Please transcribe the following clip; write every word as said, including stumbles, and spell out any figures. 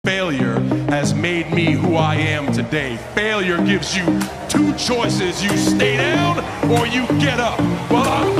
Failure has made me who I am today. Failure gives you two choices. You stay down or you get up. Well, I'm